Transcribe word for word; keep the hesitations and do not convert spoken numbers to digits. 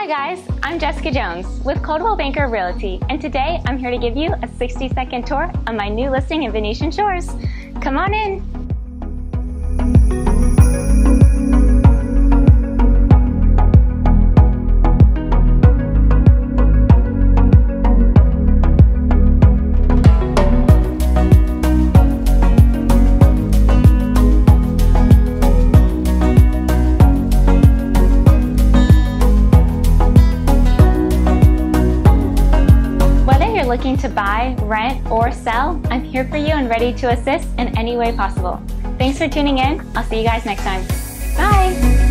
guys, I'm Jessica Jones with Coldwell Banker Realty, and today I'm here to give you a sixty second tour of my new listing in Venetian Shores. Come on in. Looking to buy, rent, or sell, I'm here for you and ready to assist in any way possible. Thanks for tuning in. I'll see you guys next time. Bye!